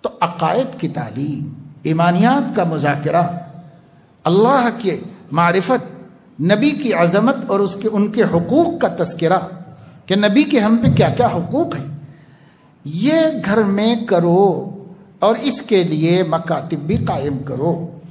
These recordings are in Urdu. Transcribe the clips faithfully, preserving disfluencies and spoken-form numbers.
تو عقائد کی تعلیم، ایمانیات کا مذاکرہ، اللہ کے معرفت، نبی کی عظمت اور اس کے ان کے حقوق کا تذکرہ کہ نبی کے ہم پہ کیا کیا حقوق ہیں، یہ گھر میں کرو اور اس کے لیے مکاتب بھی قائم کرو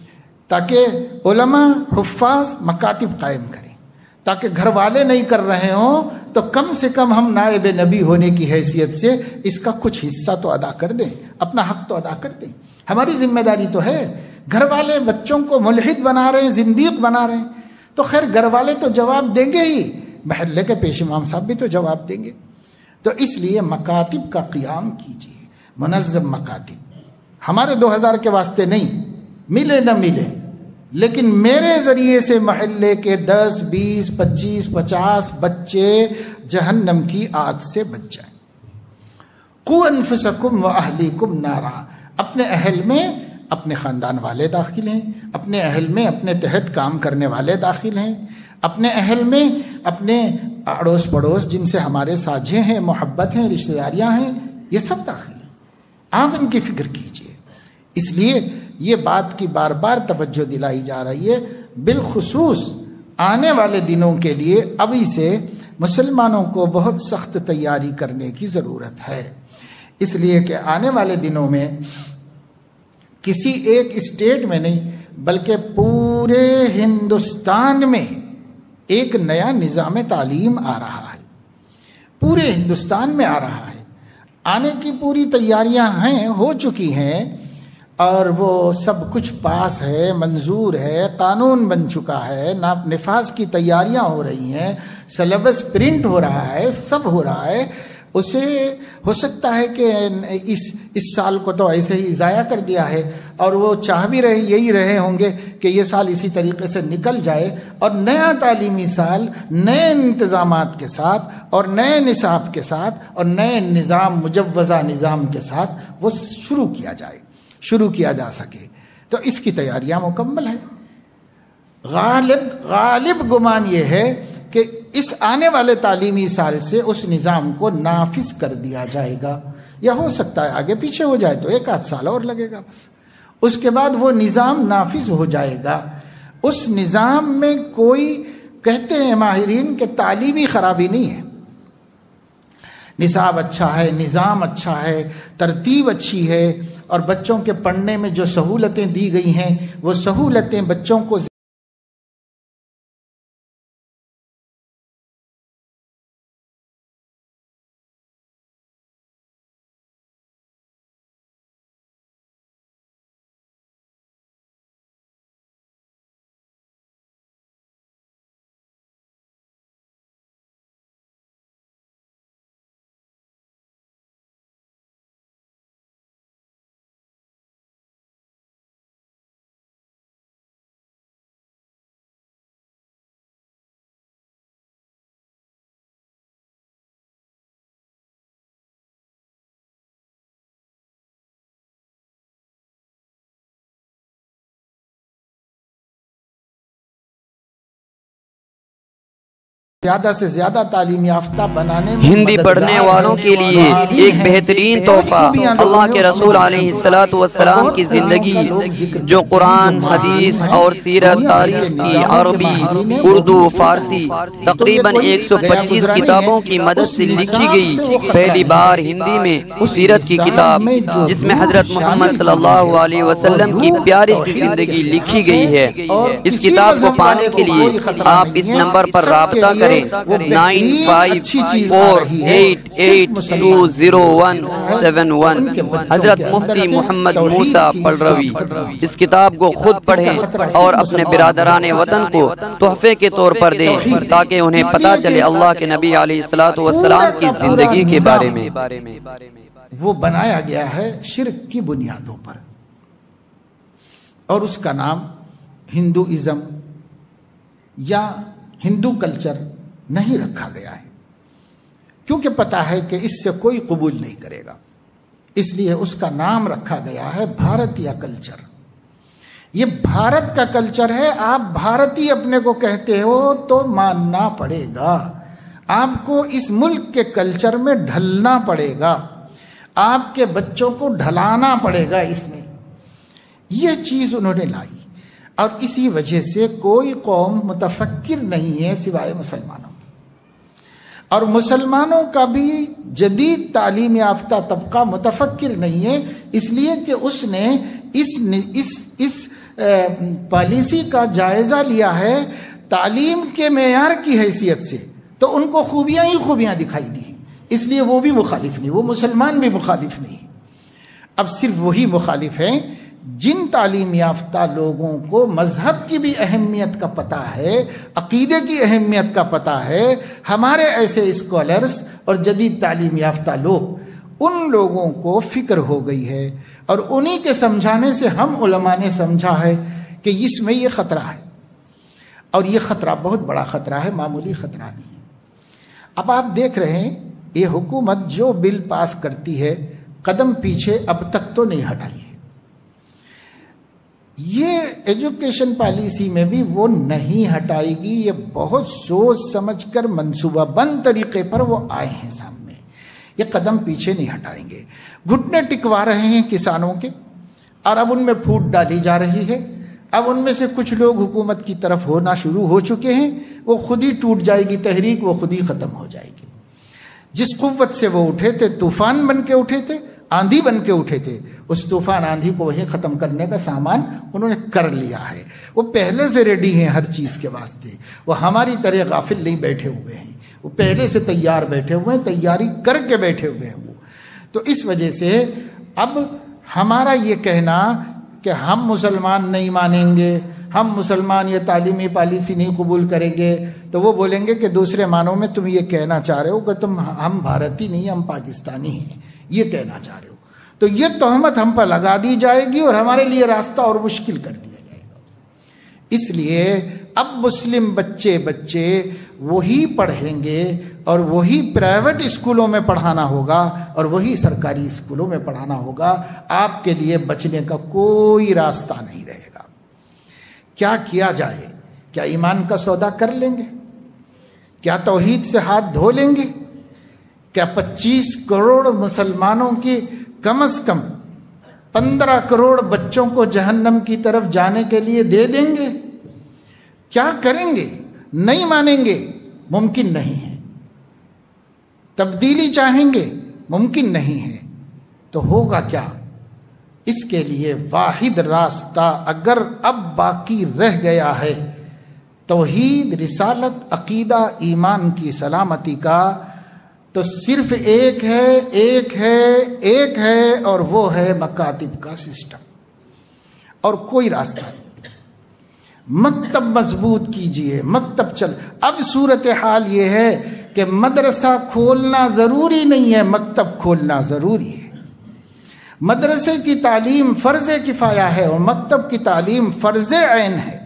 تاکہ علماء حفاظ مکاتب قائم کریں، تاکہ گھر والے نہیں کر رہے ہوں تو کم سے کم ہم نائب نبی ہونے کی حیثیت سے اس کا کچھ حصہ تو ادا کر دیں، اپنا حق تو ادا کر دیں۔ ہماری ذمہ داری تو ہے۔ گھر والے بچوں کو ملحد بنا رہے ہیں، زندیق بنا رہے ہیں، تو خیر گھر والے تو جواب دیں گے ہی، محلے کے پیش امام صاحب بھی تو جواب دیں گے۔ تو اس لیے مکاتب کا قیام کیجیے، منظم مکاتب۔ ہمارے دو ہزار کے واسطے نہیں، ملے نہ ملے، لیکن میرے ذریعے سے محلے کے دس بیس پچیس پچاس بچے جہنم کی آگ سے بچ جائیں۔ قوا انفسکم واہلیکم نارا، اپنے اہل میں اپنے خاندان والے داخل ہیں، اپنے اہل میں اپنے تحت کام کرنے والے داخل ہیں، اپنے اہل میں اپنے اڑوس پڑوس جن سے ہمارے ساجھے ہیں، محبت ہیں، رشتہ داریاں ہیں، یہ سب داخل ہیں۔ آپ ان کی فکر کیجئے۔ اس لیے یہ بات کی بار بار توجہ دلائی جا رہی ہے، بالخصوص آنے والے دنوں کے لیے ابھی سے مسلمانوں کو بہت سخت تیاری کرنے کی ضرورت ہے، اس لیے کہ آنے والے دنوں میں کسی ایک اسٹیٹ میں نہیں بلکہ پورے ہندوستان میں ایک نیا نظام تعلیم آ رہا ہے، پورے ہندوستان میں آ رہا ہے، آنے کی پوری تیاریاں ہیں، ہو چکی ہیں، اور وہ سب کچھ پاس ہے، منظور ہے، قانون بن چکا ہے، نفاذ کی تیاریاں ہو رہی ہیں، سلیبس پرنٹ ہو رہا ہے، سب ہو رہا ہے۔ اسے ہو سکتا ہے کہ اس اس سال کو تو ایسے ہی ضائع کر دیا ہے، اور وہ چاہ بھی رہے یہی رہے ہوں گے کہ یہ سال اسی طریقے سے نکل جائے اور نیا تعلیمی سال نئے انتظامات کے ساتھ اور نئے نصاب کے ساتھ اور نئے نظام، مجوزہ نظام کے ساتھ وہ شروع کیا جائے، شروع کیا جا سکے۔ تو اس کی تیاریاں مکمل ہیں۔ غالب غالب گمان یہ ہے کہ اس آنے والے تعلیمی سال سے اس نظام کو نافذ کر دیا جائے گا، یا ہو سکتا ہے آگے پیچھے ہو جائے تو ایک آدھ سال اور لگے گا، بس اس کے بعد وہ نظام نافذ ہو جائے گا۔ اس نظام میں کوئی، کہتے ہیں ماہرین کہ تعلیمی خرابی نہیں ہے، نصاب اچھا ہے، نظام اچھا ہے، ترتیب اچھی ہے، اور بچوں کے پڑھنے میں جو سہولتیں دی گئی ہیں وہ سہولتیں بچوں کو زیادہ سے زیادہ تعلیم یافتہ بنانے میں ہندی پڑھنے والوں کے لیے ایک بہترین تحفہ اللہ کے رسول علیہ الصلوۃ والسلام کی زندگی، جو قرآن، حدیث اور سیرت، تاریخ کی عربی، اردو، فارسی تقریباً ایک سو پچیس کتابوں کی مدد سے لکھی گئی پہلی بار ہندی میں سیرت کی کتاب، جس میں حضرت محمد صلی اللہ علیہ وسلم کی پیاری سی زندگی لکھی گئی ہے۔ اس کتاب کو پانے کے لیے آپ اس نمبر پر رابطہ کریں، nine five four eight eight two zero one seven one. حضرت مفتی محمد موسیٰ پلروی۔ اس کتاب کو خود پڑھیں اور اپنے برادران وطن کو تحفے کے طور پر دیں، تاکہ انہیں پتہ چلے اللہ کے نبی علیہ الصلوۃ والسلام کی زندگی کے بارے میں۔ وہ بنایا گیا ہے شرک کی بنیادوں پر، اور اس کا نام ہندوازم یا ہندو کلچر نہیں رکھا گیا ہے، کیونکہ پتا ہے کہ اس سے کوئی قبول نہیں کرے گا، اس لیے اس کا نام رکھا گیا ہے بھارتیہ کلچر۔ یہ بھارت کا کلچر ہے، آپ بھارتی اپنے کو کہتے ہو تو ماننا پڑے گا، آپ کو اس ملک کے کلچر میں ڈھلنا پڑے گا، آپ کے بچوں کو ڈھلانا پڑے گا اس میں، یہ چیز انہوں نے لائی۔ اور اسی وجہ سے کوئی قوم متفکر نہیں ہے سوائے مسلمانوں کی، اور مسلمانوں کا بھی جدید تعلیم یافتہ طبقہ متفکر نہیں ہے، اس لیے کہ اس نے اس اس اس پالیسی کا جائزہ لیا ہے تعلیم کے معیار کی حیثیت سے، تو ان کو خوبیاں ہی خوبیاں دکھائی دی ہیں، اس لیے وہ بھی مخالف نہیں، وہ مسلمان بھی مخالف نہیں۔ اب صرف وہی مخالف ہیں جن تعلیم یافتہ لوگوں کو مذہب کی بھی اہمیت کا پتہ ہے، عقیدے کی اہمیت کا پتہ ہے۔ ہمارے ایسے اسکالرز اور جدید تعلیم یافتہ لوگ، ان لوگوں کو فکر ہو گئی ہے، اور انہی کے سمجھانے سے ہم علماء نے سمجھا ہے کہ اس میں یہ خطرہ ہے، اور یہ خطرہ بہت بڑا خطرہ ہے، معمولی خطرہ نہیں ہے۔ اب آپ دیکھ رہے ہیں یہ حکومت جو بل پاس کرتی ہے قدم پیچھے اب تک تو نہیں ہٹائی ہے۔ یہ ایجوکیشن پالیسی میں بھی وہ نہیں ہٹائے گی، یہ بہت سوچ سمجھ کر منصوبہ بند طریقے پر وہ آئے ہیں سامنے، یہ قدم پیچھے نہیں ہٹائیں گے۔ گھٹنے ٹکوا رہے ہیں کسانوں کے، اور اب ان میں پھوٹ ڈالی جا رہی ہے۔ اب ان میں سے کچھ لوگ حکومت کی طرف ہونا شروع ہو چکے ہیں، وہ خود ہی ٹوٹ جائے گی تحریک، وہ خود ہی ختم ہو جائے گی۔ جس قوت سے وہ اٹھے تھے، طوفان بن کے اٹھے تھے، آندھی بن کے اٹھے تھے، اس طوفان آندھی کو وہیں ختم کرنے کا سامان انہوں نے کر لیا ہے۔ وہ پہلے سے ریڈی ہیں ہر چیز کے واسطے، وہ ہماری طرح غافل نہیں بیٹھے ہوئے ہیں، وہ پہلے سے تیار بیٹھے ہوئے ہیں، تیاری کر کے بیٹھے ہوئے ہیں وہ۔ تو اس وجہ سے اب ہمارا یہ کہنا کہ ہم مسلمان نہیں مانیں گے، ہم مسلمان یہ تعلیمی پالیسی نہیں قبول کریں گے، تو وہ بولیں گے کہ دوسرے معنوں میں تم یہ کہنا چاہ رہے ہو کہ تم ہم بھارتی نہیں، ہم پاکستانی ہیں، یہ کہنا چاہ رہے ہو۔ تو یہ تہمت ہم پر لگا دی جائے گی اور ہمارے لیے راستہ اور مشکل کر دیا جائے گا۔ اس لیے اب مسلم بچے بچے وہی پڑھیں گے، اور وہی پرائیویٹ اسکولوں میں پڑھانا ہوگا اور وہی سرکاری اسکولوں میں پڑھانا ہوگا۔ آپ کے لیے بچنے کا کوئی راستہ نہیں رہے گا۔ کیا کیا جائے؟ کیا ایمان کا سودا کر لیں گے؟ کیا توحید سے ہاتھ دھو لیں گے؟ کیا پچیس کروڑ مسلمانوں کی کم از کم پندرہ کروڑ بچوں کو جہنم کی طرف جانے کے لیے دے دیں گے؟ کیا کریں گے؟ نہیں مانیں گے، ممکن نہیں ہے۔ تبدیلی چاہیں گے، ممکن نہیں ہے۔ تو ہوگا کیا؟ اس کے لیے واحد راستہ اگر اب باقی رہ گیا ہے توحید، رسالت، عقیدہ، ایمان کی سلامتی کا، تو صرف ایک ہے ایک ہے ایک ہے اور وہ ہے مکاتب کا سسٹم، اور کوئی راستہ نہیں۔ مکتب مضبوط کیجئے، مکتب چل۔ اب صورتحال یہ ہے کہ مدرسہ کھولنا ضروری نہیں ہے، مکتب کھولنا ضروری ہے۔ مدرسے کی تعلیم فرض کفایہ ہے اور مکتب کی تعلیم فرض عین ہے۔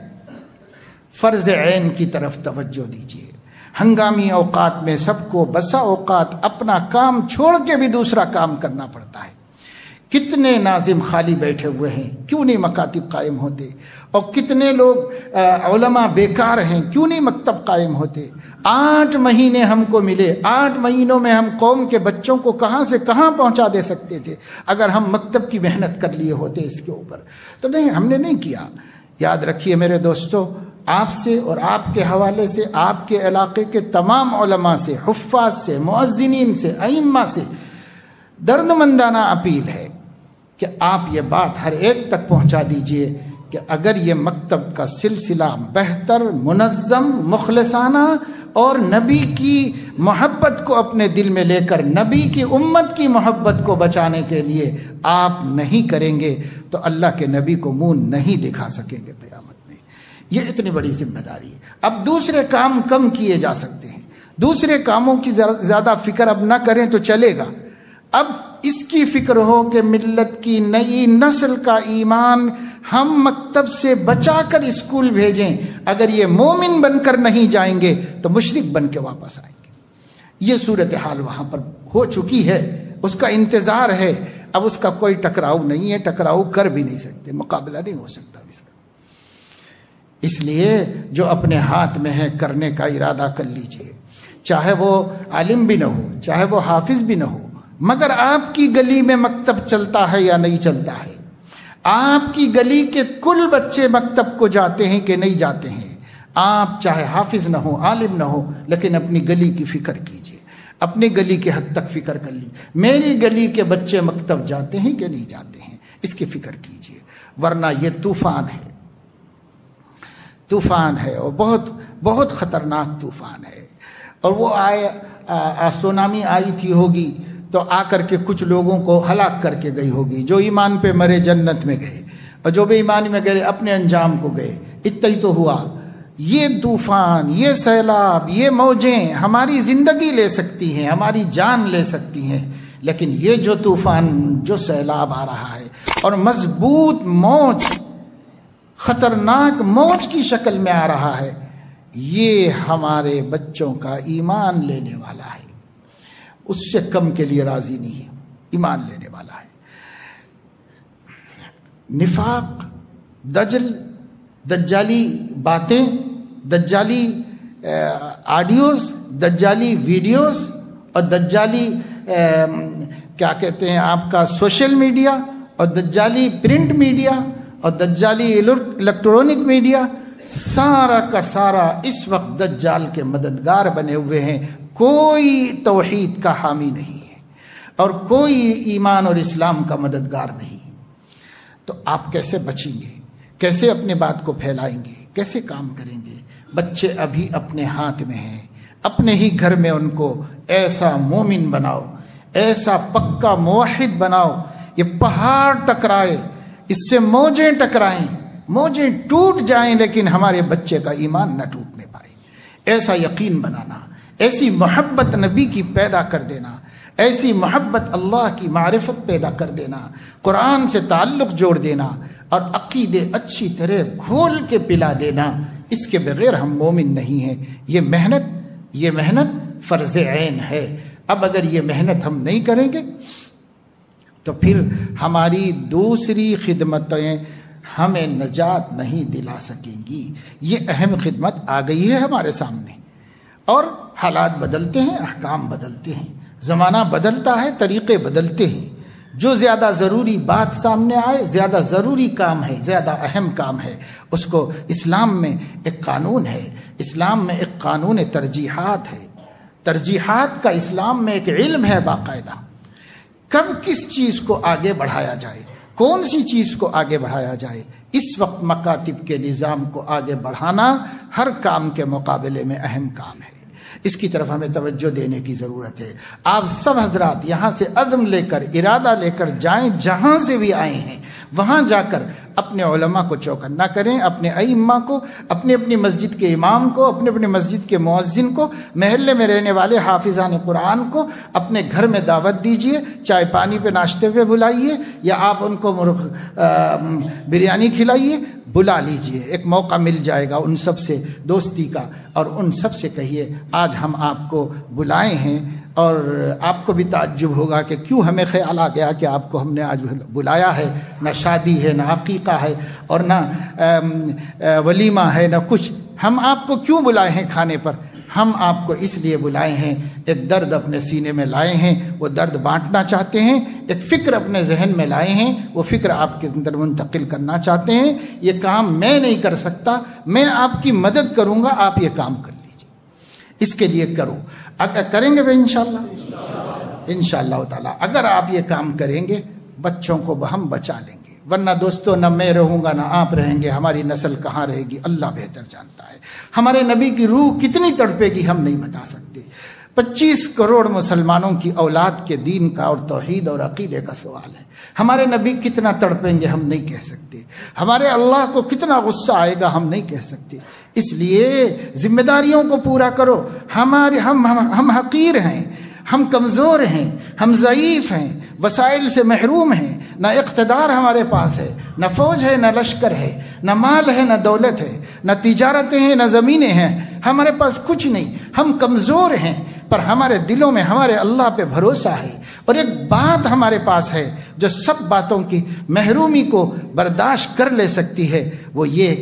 فرض عین کی طرف توجہ دیجیے۔ ہنگامی اوقات میں سب کو بسا اوقات اپنا کام چھوڑ کے بھی دوسرا کام کرنا پڑتا ہے۔ کتنے ناظم خالی بیٹھے ہوئے ہیں، کیوں نہیں مکاتب قائم ہوتے؟ اور کتنے لوگ علماء بیکار ہیں، کیوں نہیں مکتب قائم ہوتے؟ آٹھ مہینے ہم کو ملے، آٹھ مہینوں میں ہم قوم کے بچوں کو کہاں سے کہاں پہنچا دے سکتے تھے اگر ہم مکتب کی محنت کر لیے ہوتے اس کے اوپر۔ تو نہیں، ہم نے نہیں کیا۔ یاد رکھیے میرے دوستو، آپ سے اور آپ کے حوالے سے، آپ کے علاقے کے تمام علماء سے، حفاظ سے، مؤذنین سے، ائمہ سے درد مندانہ اپیل ہے کہ آپ یہ بات ہر ایک تک پہنچا دیجئے کہ اگر یہ مکتب کا سلسلہ بہتر، منظم، مخلصانہ اور نبی کی محبت کو اپنے دل میں لے کر نبی کی امت کی محبت کو بچانے کے لیے آپ نہیں کریں گے تو اللہ کے نبی کو منہ نہیں دکھا سکیں گے قیامت میں۔ یہ اتنی بڑی ذمہ داری ہے۔ اب دوسرے کام کم کیے جا سکتے ہیں، دوسرے کاموں کی زیادہ فکر اب نہ کریں تو چلے گا۔ اب اس کی فکر ہو کہ ملت کی نئی نسل کا ایمان ہم مکتب سے بچا کر اسکول بھیجیں۔ اگر یہ مومن بن کر نہیں جائیں گے تو مشرک بن کے واپس آئیں گے۔ یہ صورتحال وہاں پر ہو چکی ہے، اس کا انتظار ہے۔ اب اس کا کوئی ٹکراؤ نہیں ہے، ٹکراؤ کر بھی نہیں سکتے، مقابلہ نہیں ہو سکتا اس کا۔ اس لیے جو اپنے ہاتھ میں ہے کرنے کا ارادہ کر لیجئے، چاہے وہ عالم بھی نہ ہو، چاہے وہ حافظ بھی نہ ہو، مگر آپ کی گلی میں مکتب چلتا ہے یا نہیں چلتا ہے؟ آپ کی گلی کے کل بچے مکتب کو جاتے ہیں کہ نہیں جاتے ہیں؟ آپ چاہے حافظ نہ ہو، عالم نہ ہو، لیکن اپنی گلی کی فکر کیجئے، اپنی گلی کے حد تک فکر کر لی، میری گلی کے بچے مکتب جاتے ہیں کہ نہیں جاتے ہیں، اس کی فکر کیجئے، ورنہ یہ طوفان ہے، طوفان ہے، اور بہت بہت خطرناک طوفان ہے۔ اور وہ آئے سونامی آئی تھی ہوگی تو آ کر کے کچھ لوگوں کو ہلاک کر کے گئی ہوگی، جو ایمان پہ مرے جنت میں گئے، اور جو بے ایمانی میں گئے اپنے انجام کو گئے، اتنا ہی تو ہوا۔ یہ طوفان، یہ سیلاب، یہ موجیں ہماری زندگی لے سکتی ہیں، ہماری جان لے سکتی ہیں، لیکن یہ جو طوفان، جو سیلاب آ رہا ہے اور مضبوط موج، خطرناک موج کی شکل میں آ رہا ہے، یہ ہمارے بچوں کا ایمان لینے والا ہے، اس سے کم کے لیے راضی نہیں ہے، ایمان لینے والا ہے۔ نفاق، دجل، دجالی باتیں، دجالی آڈیوز، دجالی ویڈیوز، اور دجالی کیا کہتے ہیں آپ کا سوشل میڈیا، اور دجالی پرنٹ میڈیا، اور دجالی الیکٹرونک میڈیا، سارا کا سارا اس وقت دجال کے مددگار بنے ہوئے ہیں۔ کوئی توحید کا حامی نہیں ہے اور کوئی ایمان اور اسلام کا مددگار نہیں ہے۔ تو آپ کیسے بچیں گے؟ کیسے اپنے بات کو پھیلائیں گے؟ کیسے کام کریں گے؟ بچے ابھی اپنے ہاتھ میں ہیں، اپنے ہی گھر میں ان کو ایسا مومن بناؤ، ایسا پکا موحد بناؤ، یہ پہاڑ ٹکرائے، اس سے موجیں ٹکرائیں، موجیں ٹوٹ جائیں، لیکن ہمارے بچے کا ایمان نہ ٹوٹنے پائے، ایسا یقین بنانا، ایسی محبت نبی کی پیدا کر دینا، ایسی محبت اللہ کی معرفت پیدا کر دینا، قرآن سے تعلق جوڑ دینا، اور عقیدے اچھی طرح گھول کے پلا دینا۔ اس کے بغیر ہم مومن نہیں ہیں۔ یہ محنت یہ محنت فرض عین ہے۔ اب اگر یہ محنت ہم نہیں کریں گے تو پھر ہماری دوسری خدمتیں ہمیں نجات نہیں دلا سکیں گی۔ یہ اہم خدمت آ گئی ہے ہمارے سامنے، اور حالات بدلتے ہیں، احکام بدلتے ہیں، زمانہ بدلتا ہے، طریقے بدلتے ہیں۔ جو زیادہ ضروری بات سامنے آئے، زیادہ ضروری کام ہے، زیادہ اہم کام ہے، اس کو اسلام میں ایک قانون ہے، اسلام میں ایک قانون ترجیحات ہے، ترجیحات کا اسلام میں ایک علم ہے باقاعدہ۔ کب کس چیز کو آگے بڑھایا جائے، کون سی چیز کو آگے بڑھایا جائے، اس وقت مکاتب کے نظام کو آگے بڑھانا ہر کام کے مقابلے میں اہم کام ہے۔ اس کی طرف ہمیں توجہ دینے کی ضرورت ہے۔ آپ سب حضرات یہاں سے عزم لے کر، ارادہ لے کر جائیں، جہاں سے بھی آئے ہیں وہاں جا کر اپنے علماء کو چوکنا کریں، اپنے ائمہ کو، اپنی اپنی مسجد کے امام کو، اپنے اپنے مسجد کے مؤذن کو، محلے میں رہنے والے حافظان قرآن کو اپنے گھر میں دعوت دیجئے، چائے پانی پہ ناشتے پہ بلائیے، یا آپ ان کو مرغ بریانی کھلائیے، بلا لیجئے، ایک موقع مل جائے گا ان سب سے دوستی کا، اور ان سب سے کہیے آج ہم آپ کو بلائے ہیں، اور آپ کو بھی تعجب ہوگا کہ کیوں ہمیں خیال آ گیا کہ آپ کو ہم نے آج بلایا ہے، نہ شادی ہے، نہ عقیقہ ہے، اور نہ ولیمہ ہے، نہ کچھ، ہم آپ کو کیوں بلائے ہیں کھانے پر؟ ہم آپ کو اس لیے بلائے ہیں، ایک درد اپنے سینے میں لائے ہیں، وہ درد بانٹنا چاہتے ہیں، ایک فکر اپنے ذہن میں لائے ہیں، وہ فکر آپ کے اندر منتقل کرنا چاہتے ہیں۔ یہ کام میں نہیں کر سکتا، میں آپ کی مدد کروں گا، آپ یہ کام کر لیجیے، اس کے لیے کرو۔ اگر کریں گے انشاءاللہ انشاءاللہ تعالی، اگر آپ یہ کام کریں گے بچوں کو ہم بچا لیں گے، ورنہ دوستو نہ میں رہوں گا نہ آپ رہیں گے، ہماری نسل کہاں رہے گی اللہ بہتر جانتا ہے۔ ہمارے نبی کی روح کتنی تڑپے گی ہم نہیں بتا سکتے۔ پچیس کروڑ مسلمانوں کی اولاد کے دین کا اور توحید اور عقیدے کا سوال ہے، ہمارے نبی کتنا تڑپیں گے ہم نہیں کہہ سکتے، ہمارے اللہ کو کتنا غصہ آئے گا ہم نہیں کہہ سکتے۔ اس لیے ذمہ داریوں کو پورا کرو۔ ہمارے ہم ہم, ہم حقیر ہیں، ہم کمزور ہیں، ہم ضعیف ہیں، وسائل سے محروم ہیں، نہ اقتدار ہمارے پاس ہے، نہ فوج ہے، نہ لشکر ہے، نہ مال ہے، نہ دولت ہے، نہ تجارتیں ہیں، نہ زمینیں ہیں، ہمارے پاس کچھ نہیں، ہم کمزور ہیں، پر ہمارے دلوں میں ہمارے اللہ پہ بھروسہ ہے۔ اور ایک بات ہمارے پاس ہے جو سب باتوں کی محرومی کو برداشت کر لے سکتی ہے، وہ یہ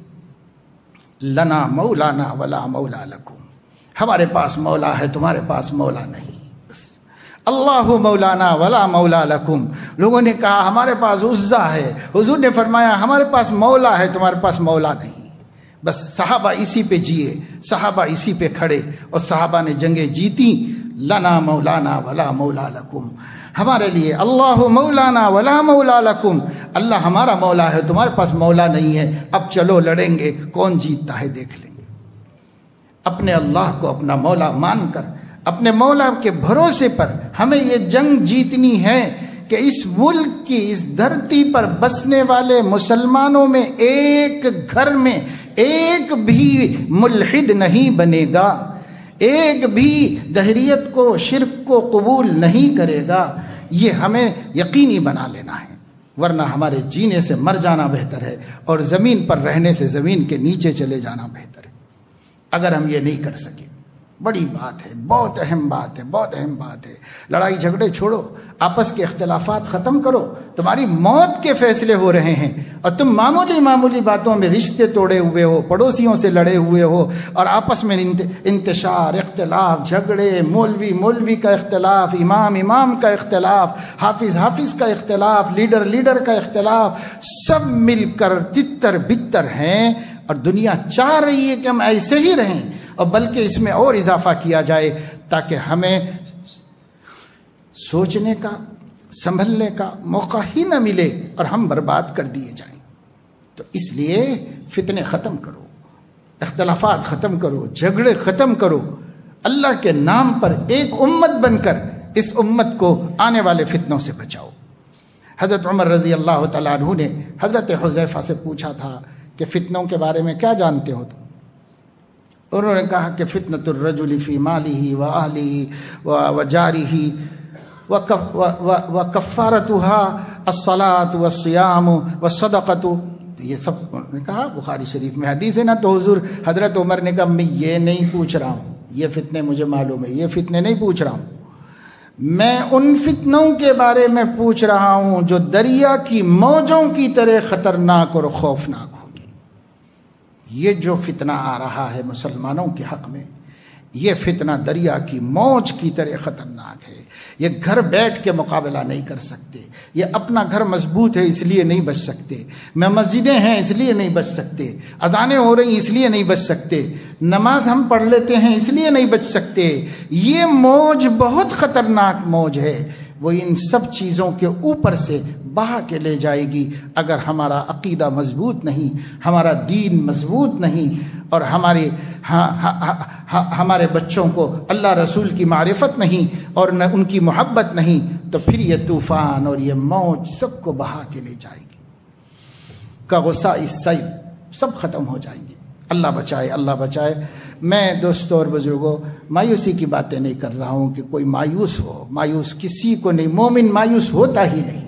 لنا مولانا ولا مولا لکم، ہمارے پاس مولا ہے، تمہارے پاس مولا نہیں۔ اللہ مولانا ولا مولا لکم. لوگوں نے کہا ہمارے پاس عزا ہے. حضور نے فرمایا ہمارے پاس مولا ہے، تمہارے پاس مولا نہیں. بس صحابہ اسی پہ جیے، صحابہ اسی پہ کھڑے، اور صحابہ نے جنگیں جیتی. لنا مولانا ولا مولا لکم، ہمارے لیے اللہ مولانا ولا مولا لکم، اللہ ہمارا مولا ہے، تمہارے پاس مولا نہیں ہے. اب چلو لڑیں گے، کون جیتتا ہے دیکھ لیں گے. اپنے اللہ کو اپنا مولا مان کر، اپنے مولا کے بھروسے پر ہمیں یہ جنگ جیتنی ہے کہ اس ملک کی، اس دھرتی پر بسنے والے مسلمانوں میں ایک گھر میں ایک بھی ملحد نہیں بنے گا، ایک بھی دہریت کو، شرک کو قبول نہیں کرے گا. یہ ہمیں یقینی بنا لینا ہے، ورنہ ہمارے جینے سے مر جانا بہتر ہے، اور زمین پر رہنے سے زمین کے نیچے چلے جانا بہتر ہے. اگر ہم یہ نہیں کر سکے، بڑی بات ہے، بہت اہم بات ہے، بہت اہم بات ہے. لڑائی جھگڑے چھوڑو، آپس کے اختلافات ختم کرو. تمہاری موت کے فیصلے ہو رہے ہیں اور تم معمولی معمولی باتوں میں رشتے توڑے ہوئے ہو، پڑوسیوں سے لڑے ہوئے ہو، اور آپس میں انتشار، اختلاف، جھگڑے، مولوی مولوی کا اختلاف، امام امام کا اختلاف، حافظ حافظ کا اختلاف، لیڈر لیڈر کا اختلاف، سب مل کر تتر بتر ہیں. اور دنیا چاہ رہی ہے کہ ہم ایسے ہی رہیں، اور بلکہ اس میں اور اضافہ کیا جائے تاکہ ہمیں سوچنے کا، سنبھلنے کا موقع ہی نہ ملے اور ہم برباد کر دیے جائیں. تو اس لیے فتنے ختم کرو، اختلافات ختم کرو، جھگڑے ختم کرو. اللہ کے نام پر ایک امت بن کر اس امت کو آنے والے فتنوں سے بچاؤ. حضرت عمر رضی اللہ تعالیٰ عنہ نے حضرت حذیفہ سے پوچھا تھا کہ فتنوں کے بارے میں کیا جانتے ہو؟ انہوں نے کہا کہ فتنۃ الرجل فی مالہ و اہلہ و جارہ و کفارتها الصلاۃ والصیام والصدقۃ. یہ سب نے کہا بخاری شریف میں حدیث ہے نا. تو حضور حضرت عمر نے کہا میں یہ نہیں پوچھ رہا ہوں، یہ فتنے مجھے معلوم ہے، یہ فتنے نہیں پوچھ رہا ہوں. میں ان فتنوں کے بارے میں پوچھ رہا ہوں جو دریا کی موجوں کی طرح خطرناک اور خوفناک ہوگی. یہ جو فتنہ آ رہا ہے مسلمانوں کے حق میں، یہ فتنہ دریا کی موج کی طرح خطرناک ہے. یہ گھر بیٹھ کے مقابلہ نہیں کر سکتے. یہ اپنا گھر مضبوط ہے اس لیے نہیں بچ سکتے، میں مسجدیں ہیں اس لیے نہیں بچ سکتے، اذانیں ہو رہی اس لیے نہیں بچ سکتے، نماز ہم پڑھ لیتے ہیں اس لیے نہیں بچ سکتے. یہ موج بہت خطرناک موج ہے، وہ ان سب چیزوں کے اوپر سے بہا کے لے جائے گی اگر ہمارا عقیدہ مضبوط نہیں، ہمارا دین مضبوط نہیں، اور ہمارے ہاں ہاں ہاں ہمارے بچوں کو اللہ رسول کی معرفت نہیں اور نہ ان کی محبت نہیں، تو پھر یہ طوفان اور یہ موج سب کو بہا کے لے جائے گی. کا غصہ اس سیل سب ختم ہو جائیں گے. اللہ بچائے، اللہ بچائے. میں دوستوں اور بزرگوں مایوسی کی باتیں نہیں کر رہا ہوں کہ کوئی مایوس ہو، مایوس کسی کو نہیں. مومن مایوس ہوتا ہی نہیں،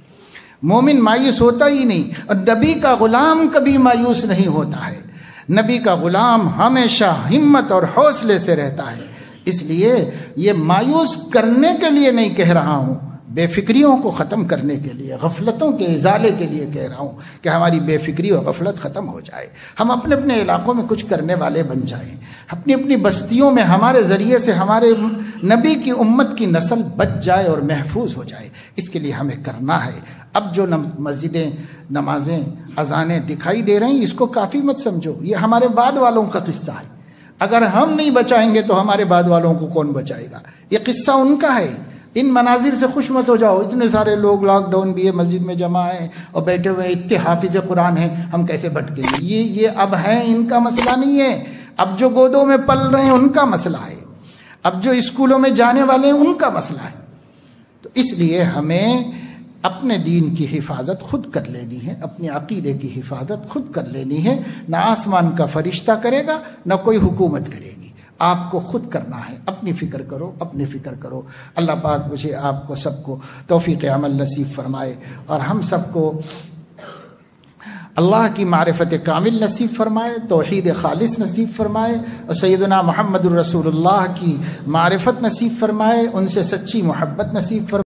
مومن مایوس ہوتا ہی نہیں. اور نبی کا غلام کبھی مایوس نہیں ہوتا ہے. نبی کا غلام ہمیشہ ہمت اور حوصلے سے رہتا ہے. اس لیے یہ مایوس کرنے کے لیے نہیں کہہ رہا ہوں، بے فکریوں کو ختم کرنے کے لیے، غفلتوں کے ازالے کے لیے کہہ رہا ہوں کہ ہماری بے فکری اور غفلت ختم ہو جائے، ہم اپنے اپنے علاقوں میں کچھ کرنے والے بن جائیں، اپنی اپنی بستیوں میں ہمارے ذریعے سے ہمارے نبی کی امت کی نسل بچ جائے اور محفوظ ہو جائے. اس کے لیے ہمیں کرنا ہے. اب جو مسجدیں، نمازیں، اذانیں دکھائی دے رہی ہیں، اس کو کافی مت سمجھو. یہ ہمارے بعد والوں کا قصہ ہے. اگر ہم نہیں بچائیں گے تو ہمارے بعد والوں کو کون بچائے گا؟ یہ قصہ ان کا ہے. ان مناظر سے خوش مت ہو جاؤ. اتنے سارے لوگ لاک ڈاؤن بھی ہے، مسجد میں جمع ہیں اور بیٹھے ہوئے، اتنے حافظ قرآن ہیں، ہم کیسے بھٹکیں گے؟ یہ یہ اب ہیں، ان کا مسئلہ نہیں ہے. اب جو گودوں میں پل رہے ہیں ان کا مسئلہ ہے. اب جو اسکولوں میں جانے والے ہیں ان کا مسئلہ ہے. تو اس لیے ہمیں اپنے دین کی حفاظت خود کر لینی ہے، اپنے عقیدے کی حفاظت خود کر لینی ہے. نہ آسمان کا فرشتہ کرے گا، نہ کوئی حکومت کرے گی. آپ کو خود کرنا ہے. اپنی فکر کرو، اپنی فکر کرو. اللہ پاک مجھے آپ کو سب کو توفیق عمل نصیب فرمائے، اور ہم سب کو اللہ کی معرفت کامل نصیب فرمائے، توحید خالص نصیب فرمائے، اور سیدنا محمد الرسول اللہ کی معرفت نصیب فرمائے، ان سے سچی محبت نصیب فرمائے.